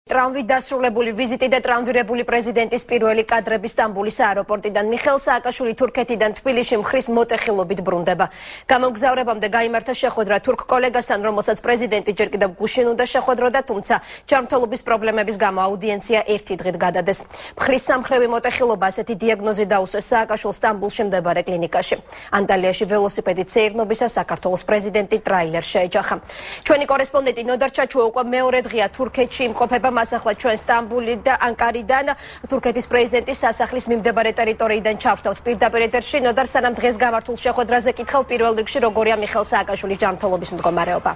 Tramvit დასრულებული ვიზიტი და ტრამვირებული პრეზიდენტის პირველი კადრები სტამბოლის აეროპორტიდან მიხეილ სააკაშვილი თურქეთიდან თბილისში მხრის მოტეხილობით ბრუნდება. გამოგზავრებამდე გაიმართა შეხვედრა თურქ კოლეგასთან, რომელსაც პრეზიდენტი ჯერ კიდევ გუშინ უნდა შეხვედროდა, თუმცა ჯანმრთელობის პრობლემების გამო აუდიენცია ერთი დღით გადადეს. მხრის სამხრივი მოტეხილობა ასეთი დიაგნოზი დაუსვეს სააკაშვილს სტამბოლში მდებარე კლინიკაში. ანტალიაში ველოსიპედით სეირნობისას საქართველოს პრეზიდენტი ტრაილერს შეეჯახა. ჩვენი კორესპონდენტი ნოდარ ჩაჩუა უკვე მეორე დღეა თურქეთში იმყოფება. მას ახლა ჩვენ სტამბოლი და ანკარიდან თურქეთის პრეზიდენტის სასახლის მიმდებარე ტერიტორიიდან ჩავრთავთ პირდაპირ ეთერში. ნოდარ, სანამ დღეს გამართულ შეხვედრაზე კითხავ, პირველ რიგში როგორია მიხეილ სააკაშვილის ჯანმრთელობის მდგომარეობა?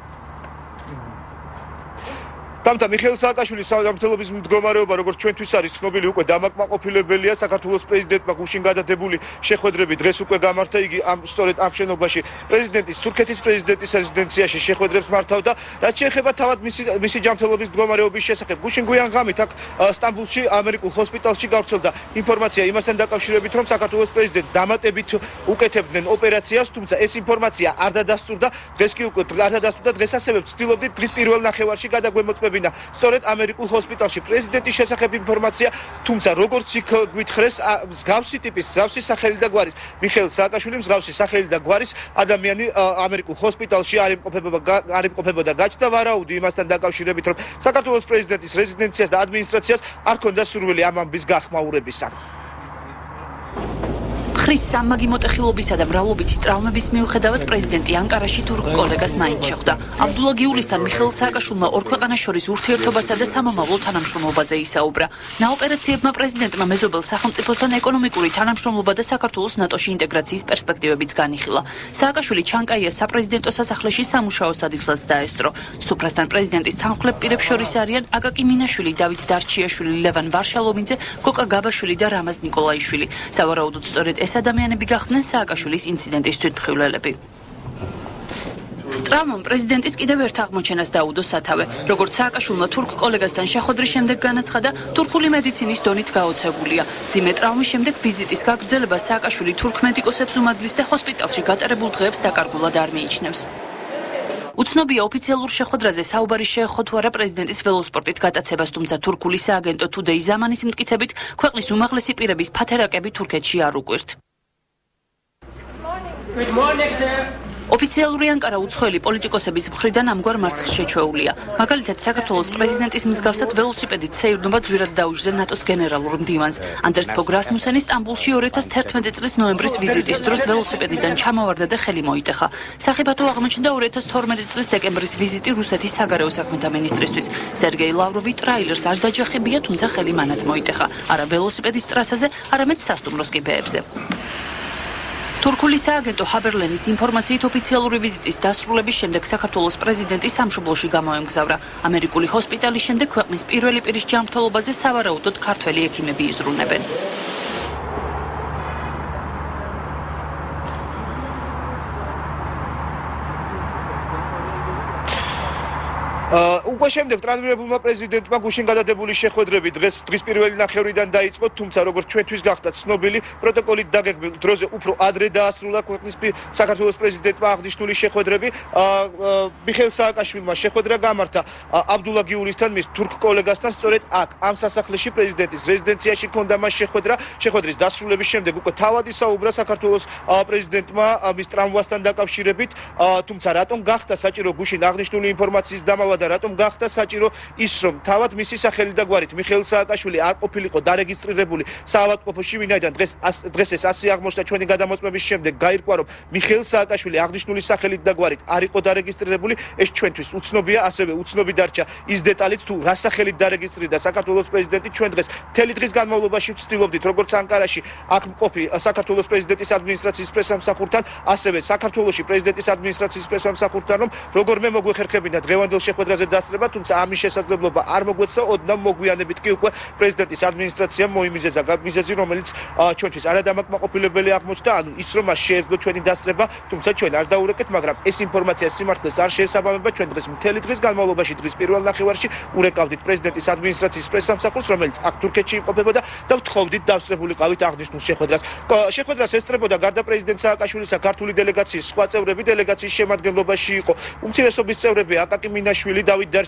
Tamta მიხეილ სააკაშვილის ჯანმრთელობის მდგომარეობა, როგორც ჩვენთვის არის ცნობილი, უკვე დამაკმაყოფილებელია. საქართველოს პრეზიდენტმა გუშინ გადადებული შეხვედრები დღეს უკვე გამართა. იგი სწორედ ამ შენობაში თურქეთის პრეზიდენტის რეზიდენციაში შეხვედრებს მართავდა. რაც შეეხება თავად მისი ჯანმრთელობის მდგომარეობის შესახებ, გუშინ გვიან ღამით აქ სტამბოლში ამერიკულ ჰოსპიტალში გავრცელდა ინფორმაცია იმასთან დაკავშირებით, რომ საქართველოს პრეზიდენტს დამატებით უკეთებდნენ ოპერაციას, თუმცა ეს ინფორმაცია არ დადასტურდა. დღეს კი უკვე არ დადასტურდა. დღეს ასევე ვცდილობდით დღის პირველ ნახევარში გადაგვემოწმებინა სწორედ ამერიკულ ჰოსპიტალში პრეზიდენტის შესახებ ინფორმაცია, თუმცა როგორც იქ გვითხრეს, მსგავსი ტიპის, მსგავსი სახელი და გვარის მიხეილ სააკაშვილი, მსგავსი სახელი და გვარის ადამიანი ამერიკულ ჰოსპიტალში არ იმყოფებოდა. გაჩნდა ვარაუდი იმასთან დაკავშირებით, რომ საქართველოს პრეზიდენტის რეზიდენციას და ადმინისტრაციას არ ქონდა სურვილი ამ ამბის გახმაურებისა. ხრის სამმაგი მოტეხილობისა და მრავლობითი ტრავმების მიუხედავად პრეზიდენტი ანკარაში თურქ კოლეგას მაინც შეხვდა. აბდულა გიულისთან მიხეილ სააკაშვილმა ორ ქვეყანას შორის ურთიერთობასა და სამომავლო თანამშრომლობაზე ისაუბრა. ნაოპერაციებმა პრეზიდენტმა მეზობელ სახელმწიფოსთან ეკონომიკური თანამშრომლობა და საქართველოს ნატოში ინტეგრაციის პერსპექტივებიც განიხილა. სააკაშვილი ჩანკაიას საპრეზიდენტო სასახლეში სამუშაო სადილსაც დაესწრო. სუფრასთან პრეზიდენტის თანმხლებ პირებს შორის არიან აკაკი მინაშვილი, დავით დარჩიაშვილი, ლევან ვარშალომინძე, გოკა გაბაშვილი და რამაზ ნიკოლაიშვილი. სავარაუდოდ სწორედ ეს ადამიანები გახდნენ სააკაშვილის ინციდენტის თვითმხილველები. ტრამვამ პრეზიდენტის კიდევ ერთ აღმოჩენას დაუდო სათავე. როგორც სააკაშვილმა თურქ კოლეგასთან შეხვედრის შემდეგ განაცხადა, თურქული მედიცინის დონით გაოცებულია. მძიმე ტრამვის შემდეგ ვიზიტის გაგრძელება სააკაშვილი თურქ მედიკოსებს უმადლის და ჰოსპიტალში გატარებულ დღეებს დაკარგულად არ მიიჩნევს. უცნობია ოფიციალურ შეხვედრაზე საუბარი შეეხო თუ არა პრეზიდენტის ველოსპორტით გატაცებას, თუმცა თურქული სააგენტო Today ზამანის მტკიცებით ქვეყნის უმაღლესი პირების ფათერაკები თურქეთში არ უკვირთ. ოფიციალური ანკარა უცხოელი პოლიტიკოსების მხრიდან ამგვარ მარცხს შეჩვეულია. მაგალითად, საქართველოს პრეზიდენტის მსგავსად ველოსიპედით სეირნობა ძვირად დაუჯდა ნატოს გენერალურ მდივანს. ანდერს ფოგ რასმუსენი სტამბოლში 2011 წლის ნოემბრის ვიზიტის დროს ველოსიპედიდან ჩამოვარდა და ხელი მოიტეხა. სახიფათო აღმოჩნდა 2012 წლის დეკემბრის ვიზიტი რუსეთის საგარეო საქმეთა მინისტრისთვის. სერგეი ლავროვი ტრაილერს არ დაჯახებია, თუმცა ხელი მანაც მოიტეხა. არა ველოსიპედის ტრასაზე, არამედ სასტუმროს კიბეებზე. თურქული სააგენტო ჰაბერლენის ინფორმაციით ოფიციალური ვიზიტის დასრულების შემდეგ საქართველოს პრეზიდენტი სამშობლოში გამოემგზავრა. ამერიკული ჰოსპიტალის შემდეგ ქვეყნის პირველი პირის ჯანმრთელობაზე სავარაუდოდ ქართველი ექიმები იზრუნებენ. უკვე შემდეგ ტრანსფერებულმა პრეზიდენტმა გუშინ გადადებული შეხვედრები დღის პირველი ნახევრიდან დაიწყო, თუმცა როგორც ჩვენთვის გახდა ცნობილი, პროტოკოლით დაგეგმილ დროზე უფრო ადრე დაასრულა ქვეყნის საქართველოს პრეზიდენტმა აღნიშნული შეხვედრები. მიხეილ სააკაშვილმა შეხვედრა გამართა აბდულა გიულისთან, მის თურქ კოლეგასთან, სწორედ აქ ამ სასახლეში პრეზიდენტის რეზიდენციაში ჰქონდა მას შეხვედრა. შეხვედრის დასრულების შემდეგ უკვე თავად ისაუბრა საქართველოს პრეზიდენტმა მის ტრამვასთან დაკავშირებით, თუმცა რატომ გახდა საჭირო გუშინ აღნიშნული ინფორმაციის დამალვა და რატომ გახდა საჭირო ის, რომ თავად მისი სახელი და გვარით მიხეილ სააკაშვილი არ ყოფილიყო დარეგისტრირებული საავადმყოფოში, ვინაიდან დღეს ეს ასე აღმოჩნდა ჩვენი გადამოწმების შემდეგ, გაირკვა, რომ მიხეილ სააკაშვილი აღნიშნული სახელით და გვარით არ იყო დარეგისტრირებული. ეს ჩვენთვის უცნობია, ასევე უცნობი დარჩა ის დეტალიც, თუ რა სახელით დარეგისტრირდა საქართველოს პრეზიდენტი. ჩვენ დღეს მთელი დღის განმავლობაში ვცდილობდით, როგორც ანკარაში აქ მყოფი საქართველოს პრეზიდენტის ადმინისტრაციის პრესამსახურთან, ასევე საქართველოში პრეზიდენტის ადმინისტრაციის პრესამსახურთან, რომ როგორმე მოგვეხერხებინა დღევანდელ შეხვედრაზე დასწრება, თუმცა ამის შესაძლებლობა არ მოგვეცა. ოდნავ მოგვიანებით კი უკვე პრეზიდენტის ადმინისტრაციამ მოიმიზეზა მიზეზი, რომელიც ჩვენთვის არადამაკმაყოფილებელი აღმოჩნდა, ანუ ის, რომ მას შეეძლო ჩვენი დასწრება, თუმცა ჩვენ არ დაურეკეთ, მაგრამ ეს ინფორმაცია სიმართლეს არ შეესაბამება. ჩვენ დღეს მთელი დღის განმავლობაში, დღის პირველ ნახევარში ურეკავდით პრეზიდენტის ადმინისტრაციის პრესამსახურს, რომელიც აქ თურქეთში იმყოფებოდა და ვთხოვდით დავსწრებულიყავით აღნიშნულ შეხვედრას. შეხვედრას ესწრებოდა გარდა პრეზიდენტ სააკაშვილისა ქართული დელეგაციის სხვა წევრები, დელეგაციის შემადგენლობაში იყო უმცირესობის წევრები აკაკი მინაშვილი, დავით დარჩიაშვილი,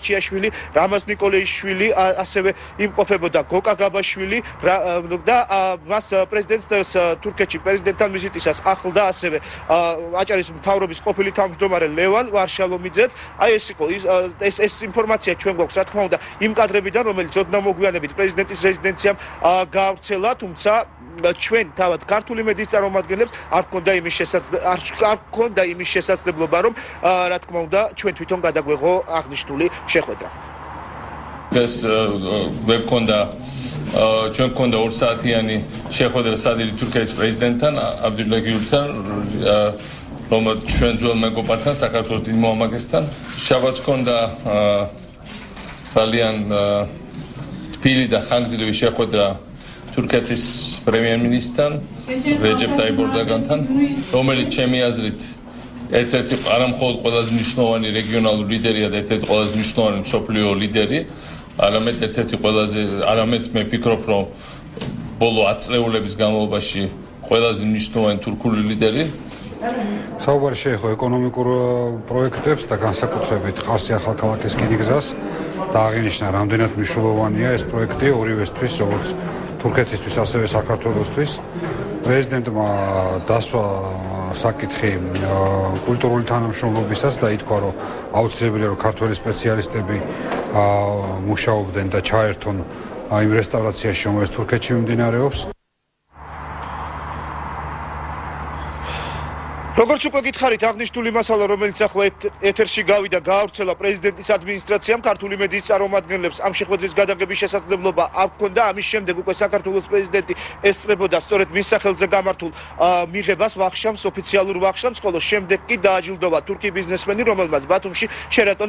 ბარჩიაშვილი, რამაზ ნიკოლეიშვილი, ასევე იმყოფებოდა გოკა გაბაშვილი და მას პრეზიდენტს თურქეთში პრეზიდენტთან ვიზიტისას ახლდა ასევე აჭარის მთავრობის ყოფილი თავმჯდომარე ლევან ვარშალომიძეც. აი ეს იყო ეს ინფორმაცია ჩვენ გვაქვს რა თქმა უნდა იმ კადრებიდან, რომელიც ოდნავ მოგვიანებით პრეზიდენტის რეზიდენციამ გაავრცელა, თუმცა ჩვენ თავად ქართული მედიის წარმომადგენლებს არ გქონდა იმის შესაძლებლობა, რომ რა თქმა უნდა ჩვენ თვითონ გადაგვეღო აღნიშნული შეხვედრა. ეს გვქონდა ჩვენ გქონდა 2 საათიანი შეხვედრა სადილი თურქეთის პრეზიდენტთან აბდულლა გიულთან, რომელიც ჩვენ ძველ მეგობართან საქართველოს დიდ მოამაგესთან. შაბათს გქონდა ძალიან თბილი და ხანგრძლივი შეხვედრა თურქეთის პრემიერ-მინისტრთან რეჯეპ ტაიპ ერდოგანთან, რომელიც ჩემი აზრით ერთ-ერთი არამხოლოდ ყველაზე მნიშვნელოვანი რეგიონალური ლიდერია და ერთ-ერთი ყველაზე მნიშვნელოვანი მსოფლიო ლიდერი, არამედ ერთ-ერთი არამედ მე ვფიქრობ, რომ ბოლო 10 წლეულების განმავლობაში ყველაზე მნიშვნელოვანი თურქული ლიდერი. საუბარი შეეხო ეკონომიკურ პროექტებს და განსაკუთრებით ყარსი ახალქალაქის რკინიგზას და აღინიშნა, რამდენად მნიშვნელოვანია ეს პროექტი ორივესთვის, როგორც თურქეთისთვის, ასევე საქართველოსთვის. პრეზიდენტმა დასვა საკითხი კულტურული თანამშრომლობისას და ითქვა, რომ აუცილებელია, რომ ქართველი სპეციალისტები მუშაობდნენ და ჩაერთონ იმ რესტავრაციაში, რომელიც თურქეთში მიმდინარეობს. როგორც უკვე გითხარით, აღნიშნული მასალა, რომელიც ახლა ეთერში გავიდა, გაავრცელა პრეზიდენტის ადმინისტრაციამ, ქართული მედიის წარმომადგენლებს ამ შეხვედრის გადაღების შესაძლებლობა არ ჰქონდა. ამის შემდეგ უკვე საქართველოს პრეზიდენტი ესწრებოდა სწორედ მის სახელზე გამართულ მიღებას, ვახშამს, ოფიციალურ ვახშამს, ხოლო შემდეგ კი დააჯილდოვა თურქი ბიზნესმენი, რომელმაც ბათუმში შერატონ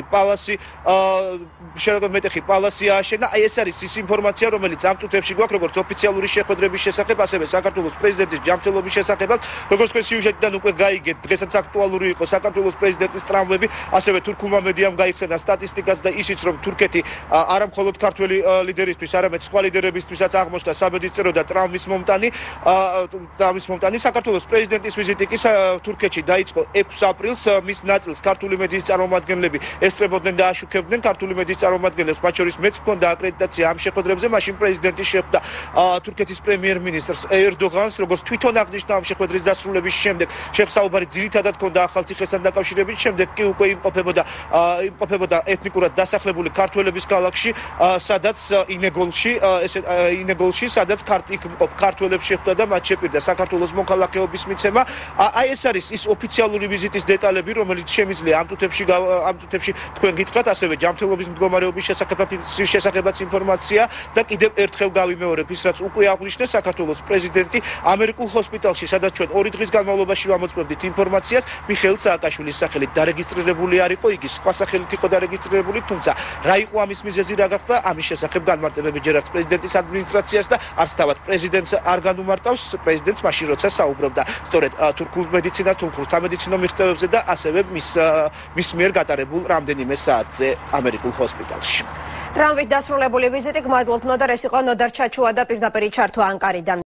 მეტეხი პალასი ააშენა. აი ეს არის ის ინფორმაცია, რომელიც ამ წუთებში გვაქვს, როგორც ოფიციალური შეხვედრების შესახებ, ასევე საქართველოს პრეზიდენტის ჯანმრთელობის შესახებაც, როგორც თქვენ სიუჟეტიდან უკვე გაიგეთ, დღესაც აქტუალური იყო საქართველოს პრეზიდენტის ტრავმები, ასევე თურქულმა მედიამ გაიხსენა სტატისტიკას და ისიც, რომ თურქეთი არა მხოლოდ ქართველი ლიდერისთვის, არამედ სხვა ლიდერებისთვისაც აღმოჩნდა საბედისწერო და ტრავმის მომტანი. საქართველოს პრეზიდენტის ვიზიტი კი თურქეთში დაიწყო 6 აპრილს. მის ნაწილს ქართული მედიის წარმომადგენლები ესწრებოდნენ და აშუქებდნენ. ქართული მედიის წარმომადგენლებს, მათ შორის მეც მქონდა აკრედიტაცია ამ შეხვედრებზე, მაშინ პრეზიდენტი შეხვდა თურქეთის პრემიერ-მინისტრს ერდოღანს, როგორც თვითონ აღნიშნა ამ შეხვედრის დასრულების შემდეგ. შეხვსაუბარი ძირითადად ჰქონდა ახალციხესთან დაკავშირებით, შემდეგ კი უკვე იმყოფებოდა ეთნიკურად დასახლებული ქართველების ქალაქში, სადაც ინეგოლში, სადაც ქართველებს შეხვდა და მათ შეპირდა საქართველოს მოქალაქეობის მიცემა. აი ეს არის ის ოფიციალური ვიზიტის დეტალები, რომელიც შემიძლია ამ წუთებში თქვენ გითხრათ, ასევე ჯანმრთელობის მდგომარეობის შესახებაც ინფორმაცია და კიდევ ერთხელ გავიმეორებ ის, რაც უკვე აღნიშნეს, საქართველოს პრეზიდენტი ამერიკულ ჰოსპიტალში, სადაც ჩვენ 2 დღის განმავლობაში ვამოწმებდით ინფორმაციას, მიხეილ სააკაშვილის სახელით დარეგისტრირებული არ იყო, იგი სხვა სახელით იყო დარეგისტრირებული, თუმცა რა იყო ამის მიზეზი, რა გახდა, ამის შესახებ განმარტებები ჯერ არც პრეზიდენტის ადმინისტრაციას და არც თავად პრეზიდენტს არ განუმარტავს, პრეზიდენტს მაშინ როცა საუბრობდა სწორედ თურქულ მედიცინას, თურქულ სამედიცინო მიღწევებზე და ასევე მის მიერ გატარებულ რამდენიმე საათზე ამერიკულ ჰოსპიტალში. ტრამვით დასრულებული ვიზიტი გმადლობთ ნოდარ, ეს იყო ნოდარ ჩაჩუა და პირდაპირ ჩართვა ანკარიდან.